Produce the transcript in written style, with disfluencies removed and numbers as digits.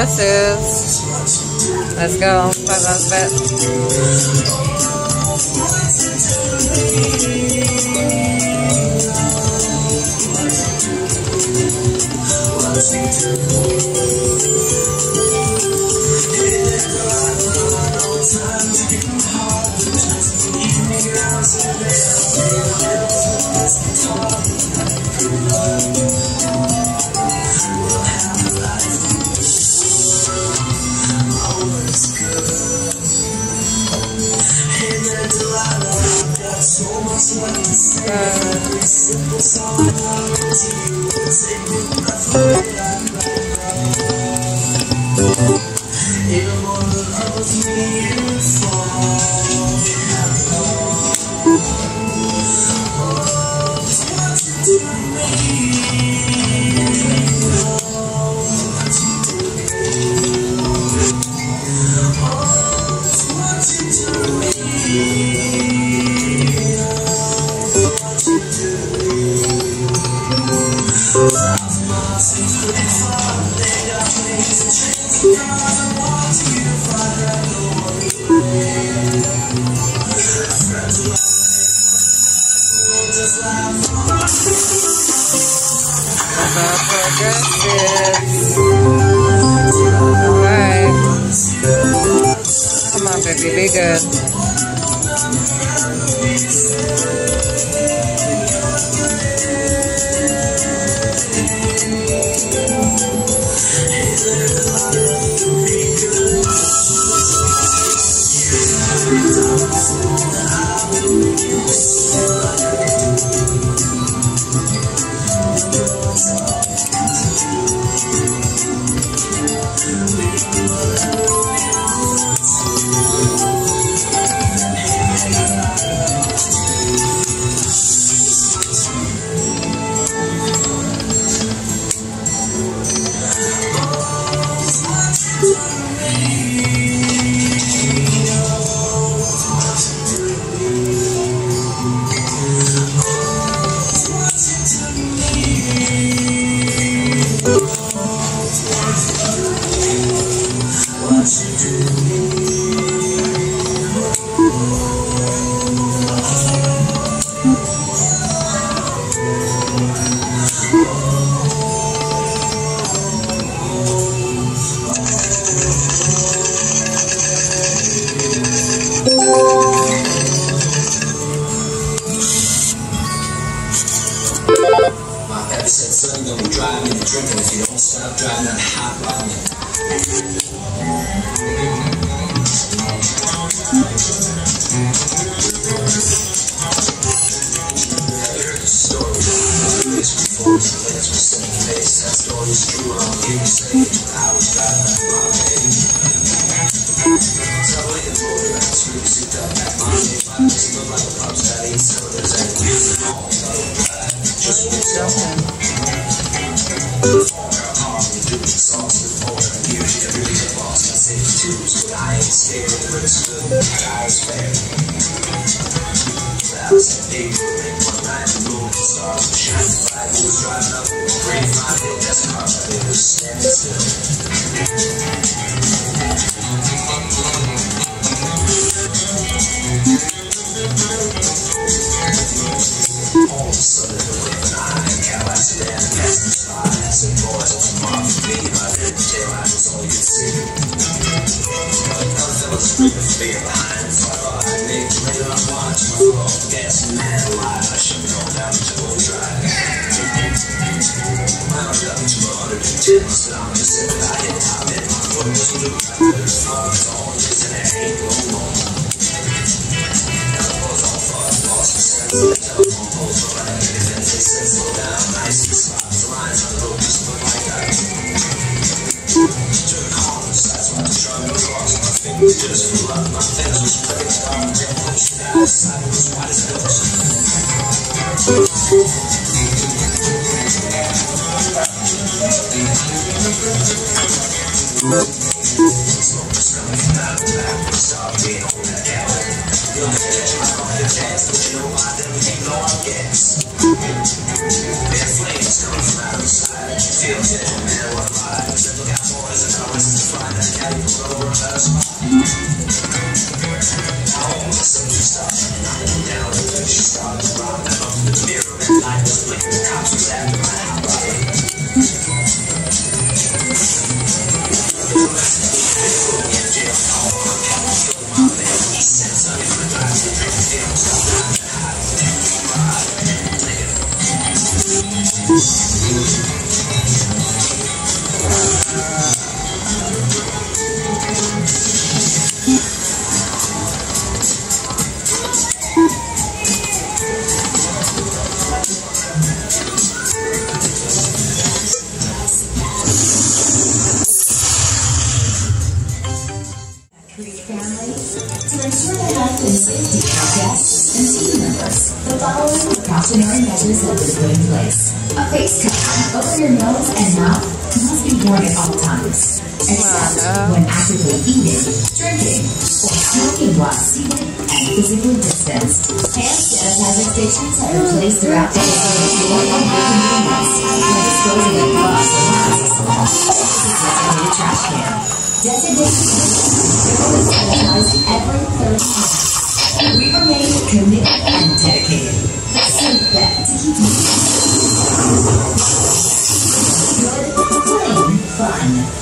Progressive. Let's go. 5 ounce bet. Alright. Come on, baby, be good. Son, don't be driving and drinking if you don't stop driving that hot rod. That story's true, I don't hear you say it. I was driving that wrong way. So I waited for the last week, sit down back on me. I just look like a pop star, eat cylinders and music home. Just walk down. I ain't scared of the risk, I was fair. I was in big, one night, the moon, the stars were shining bright. We was driving up, pretty fine, that's a car, but it was standing still. All of a sudden, the whip and I, Cadillac sedan, and passing by. I said, boys, what's tomorrow for me? My head tail light was all you could see. Screaming for being behind, so I thought I'd make it later on watch. My foot off the gas and man alive, I should have gone down to overdrive. Wound up to 110, so I'm just sitting I hit top end. My foot was loose, there's phones on, cause in there ain't no more. Now the boys all fucked, lost the sense, the telephone poles were right. And then they said slow down, nice and slow. The lines on the road just look like that. Took a corner, that's why I was driving across. Just flew out my fence was pretty dark. Then pushed it outside, it was white as ghost. Smoke was coming out of the back, we started being on that alley. You'll get it, I don't have a chance, but you know why, then we ain't no one gas. Bad flames coming from out of the side. Feel it, man, what a vibe. Said look out boys, and I was ensure the health and safety of our guests and team members, the following precautionary measures have been put in place. A face covering over your nose and mouth must be worn at all times, except when actively eating, drinking, or smoking while seated and physically distanced. Hand sanitizer stations have been placed throughout the facility for convenience by disposing of gloves or masks. Designated trash can. Designated thoroughly sanitized every 30 minutes. We remain committed and dedicated. A safe bet to keep you good, clean, fun.